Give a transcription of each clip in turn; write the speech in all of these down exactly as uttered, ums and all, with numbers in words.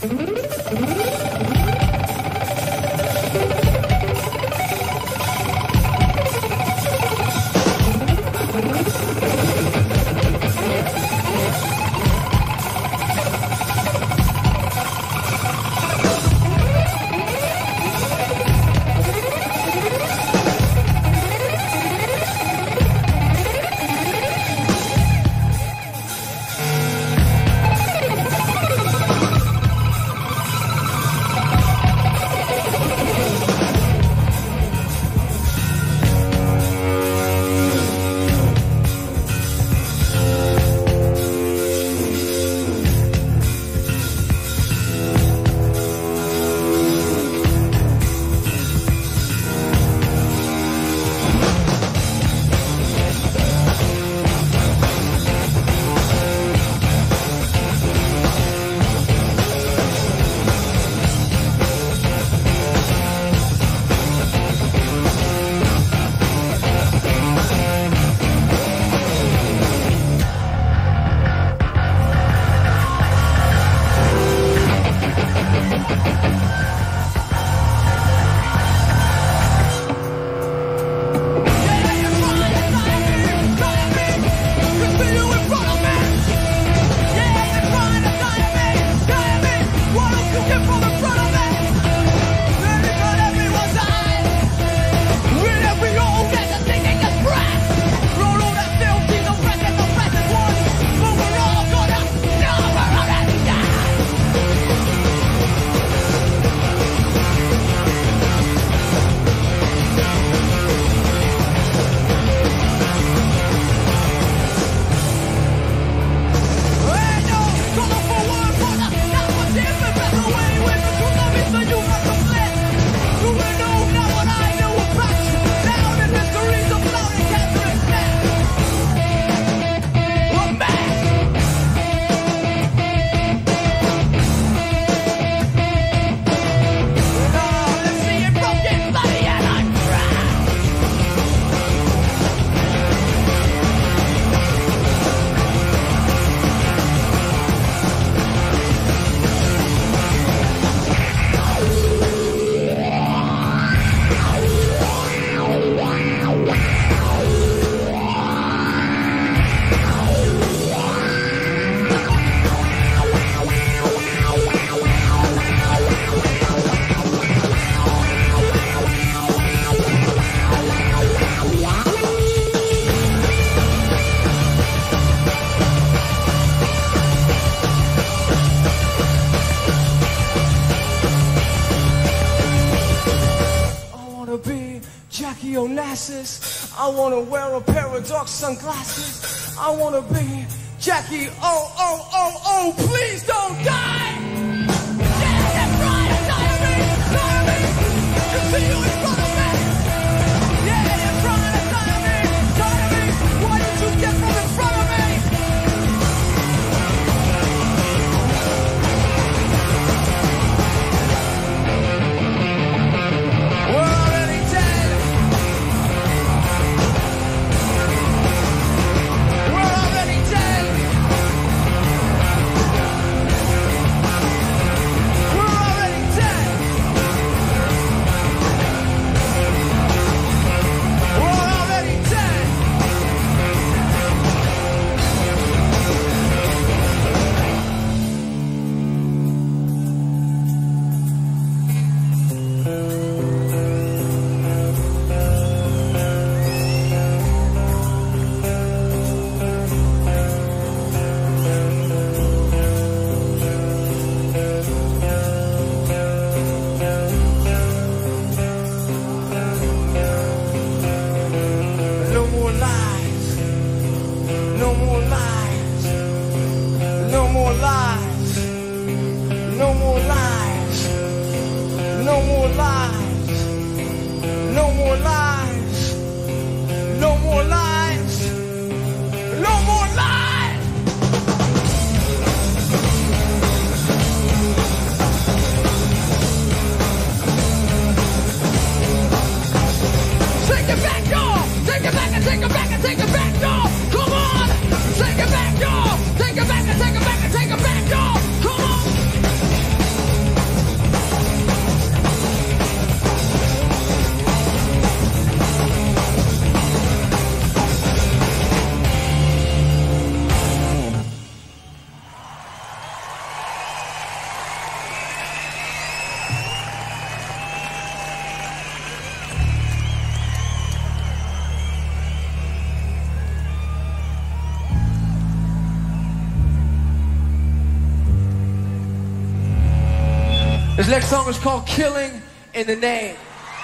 Onassis. I wanna wear a pair of dark sunglasses. I wanna be Jackie. Oh, oh, oh, oh, please don't die! Yeah, that's right, I'm dying, dying. You see you in front of me. Yeah, that's right, I'm dying, dying. Why did you get from in front of me? We're already dead. We're already dead. We're already dead. This next song is called Killing in the Name.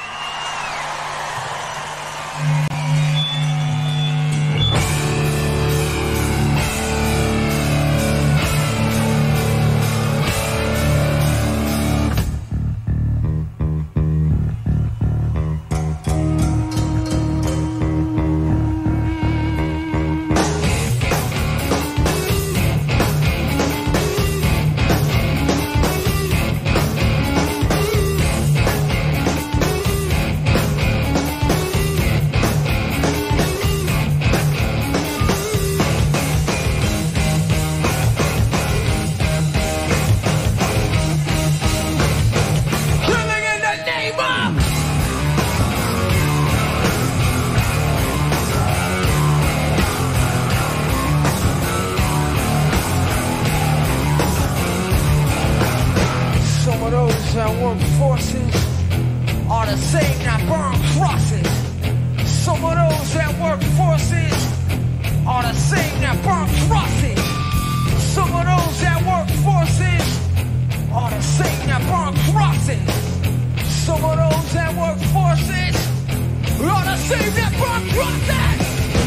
That work forces are the same that burn crosses. Some of those that work forces are the same that burn crosses. Some of those that work forces are the same that burn crosses. Some of those that work forces are the same that burn crosses.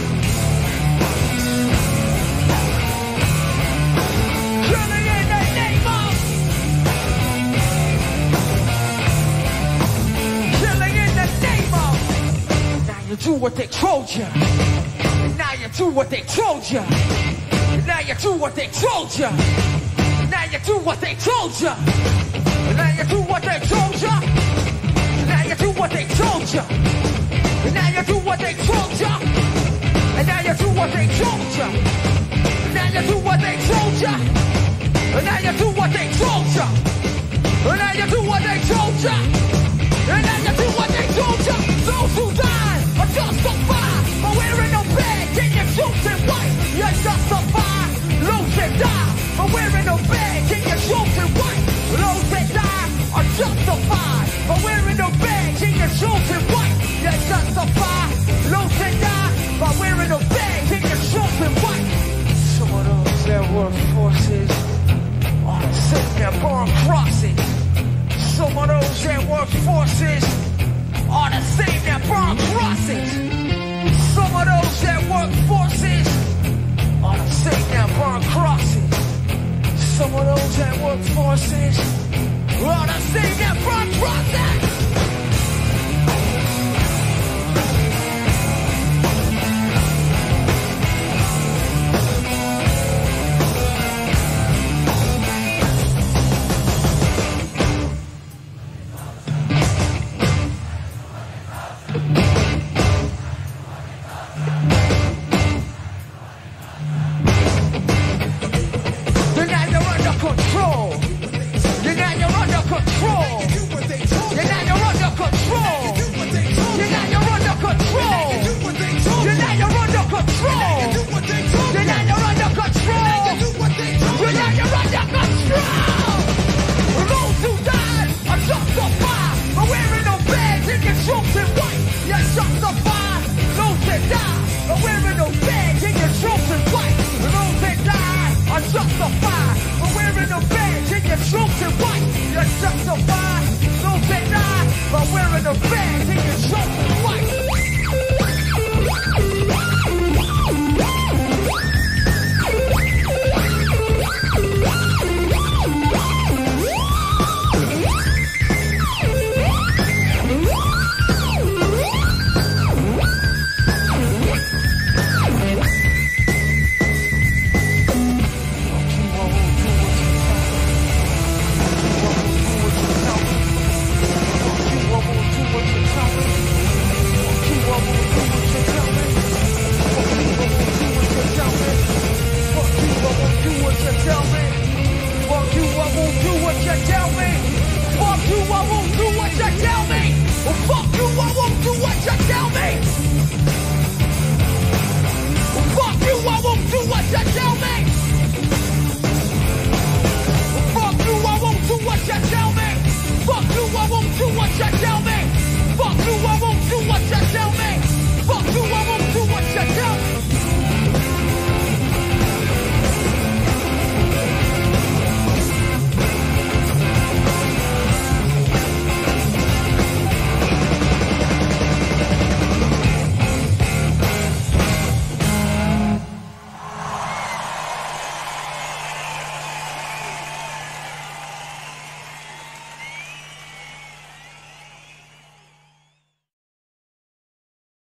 Killing in the name of you do what they told you. Now you do what they told you. Now you do what they told you. Now you do what they told you. Now you do what they told you. Now you do what they told you. Now you do what they told you. And now you do what they told you. Now you do what they told you. And now you do what they told you. And now you do what they told you. And now you do what they told you. Those who die are justified for wearing no bag in your suits and white. You're justified. Those that die for wearing no bag in your suits and white. Those that die are justified for wearing no bags in your suits and white. You're justified. Those that die by wearing no bags in your suits and white. Some of those that work forces are the same that burn crosses. Some of those that work forces are the same that burn crosses. Some of those that work forces are the same that burn crosses. Some of those that work forces are the same that burn crosses.